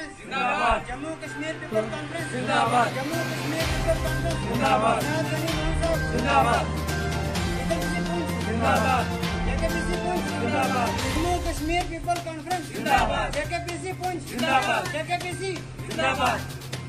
Conference जिंदाबाद, Jammu Kashmir people conference जिंदाबाद, Jammu Kashmir people conference जिंदाबाद, जिंदाबाद, जिंदाबाद, जेकेपीसी पुंछ जिंदाबाद, जम्मू कश्मीर पीपल कॉन्फ्रेंस जिंदाबाद, जेकेपीसी पुंछ जिंदाबाद, जेकेपीसी जिंदाबाद।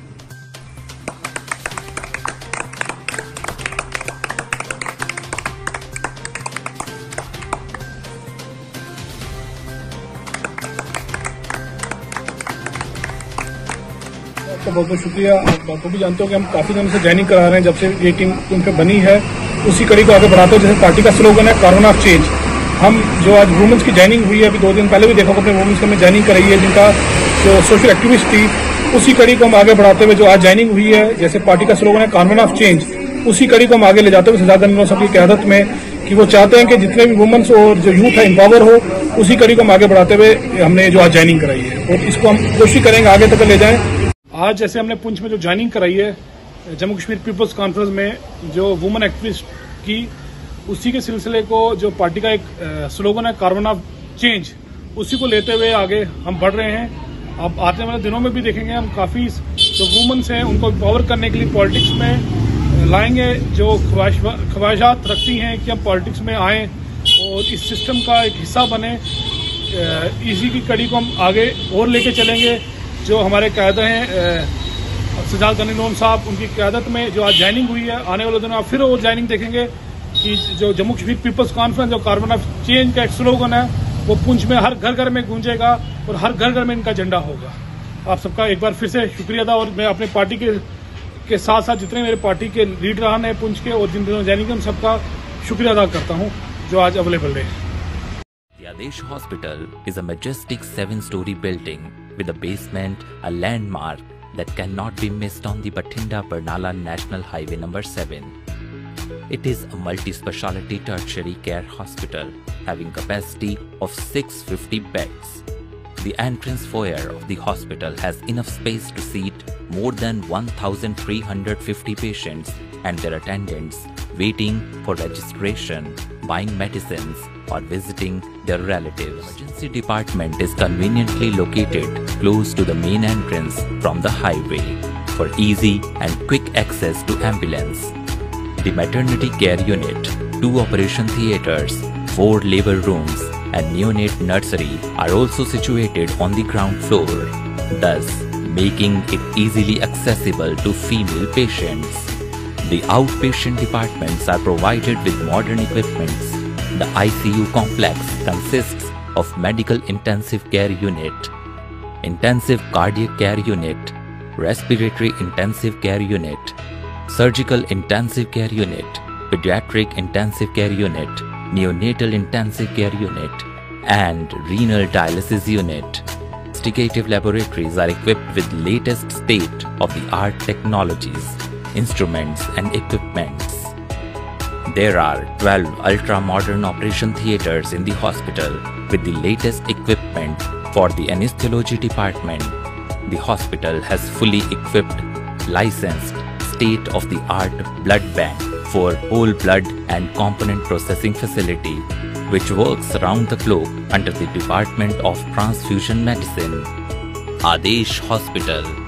आपका बहुत बहुत शुक्रिया। आप भी जानते हो कि हम काफी दिनों से जॉइनिंग करा रहे हैं, जब से ये टीम उनके बनी है उसी कड़ी को आगे बढ़ाते हुए, जैसे पार्टी का स्लोगन है कार्बन ऑफ चेंज। हम जो आज वुमेन्स की जॉइनिंग हुई है, अभी 2 दिन पहले भी देखा अपने वुमेन्स में जॉइनिंग कराई है, जिनका जो सोशल एक्टिविस्ट थी, उसी कड़ी को हम आगे बढ़ाते हुए जो आज जॉइनिंग हुई है, जैसे पार्टी का स्लोगन है कार्बन ऑफ चेंज, उसी कड़ी को हम आगे ले जाते हुए सजाद गनी साहब की क़यादत में, कि वो चाहते हैं कि जितने भी वुमेन्स और जो यूथ है एम्पावर हो, उसी कड़ी को हम आगे बढ़ाते हुए हमने जो आज जॉइनिंग कराई है, और इसको हम कोशिश करेंगे आगे तक ले जाएं। आज जैसे हमने पुंछ में जो ज्वाइनिंग कराई है जम्मू कश्मीर पीपल्स कॉन्फ्रेंस में, जो वुमेन एक्टिविस्ट की, उसी के सिलसिले को जो पार्टी का एक स्लोगन है कार्बन ऑफ चेंज, उसी को लेते हुए आगे हम बढ़ रहे हैं। अब आने वाले दिनों में भी देखेंगे हम काफ़ी जो वुमेन्स हैं उनको पावर करने के लिए पॉलिटिक्स में लाएंगे, जो ख्वाहिशात रखती हैं कि हम पॉलिटिक्स में आएँ और इस सिस्टम का एक हिस्सा बने, इसी की कड़ी को हम आगे और लेके चलेंगे। जो हमारे कायदे हैं सजाद गनी साहब, उनकी क़यादत में जो आज ज्वाइनिंग हुई है, आने वाले दिनों आप फिर और ज्वाइनिंग देखेंगे कि जो जम्मू कश्मीर पीपल्स कॉन्फ्रेंस जो कार्बन ऑफ चेंज का एक स्लोगन है, वो पुंछ में हर घर घर में गूंजेगा और हर घर घर में इनका झंडा होगा। आप सबका एक बार फिर से शुक्रिया अदा, और मैं अपने पार्टी के साथ साथ जितने मेरे पार्टी के लीडरान हैं पुंछ के और जिन दिनों ज्वाइनिंग, उन सबका शुक्रिया अदा करता हूँ जो आज अवेलेबल रहे। The Adesh Hospital is a majestic 7-story building with a basement, a landmark that cannot be missed on the Bathinda-Barnala National Highway number 7. It is a multi-speciality tertiary care hospital having capacity of 650 beds. The entrance foyer of the hospital has enough space to seat more than 1,350 patients and their attendants waiting for registration, buying medicines, or visiting their relatives. The emergency department is conveniently located close to the main entrance from the highway for easy and quick access to ambulance. The maternity care unit, 2 operation theatres, 4 labor rooms, and neonate nursery are also situated on the ground floor, thus making it easily accessible to female patients. The outpatient departments are provided with modern equipments. The ICU complex consists of medical intensive care unit, intensive cardiac care unit, respiratory intensive care unit, surgical intensive care unit, pediatric intensive care unit, neonatal intensive care unit, and renal dialysis unit. Investigative laboratories are equipped with latest state-of-the-art technologies, instruments and equipments. There are 12 ultra-modern operation theatres in the hospital with the latest equipment for the anesthesiology department. The hospital has fully equipped, licensed, state-of-the-art blood bank for whole blood and component processing facility, which works around the clock under the Department of Transfusion Medicine. Adesh Hospital.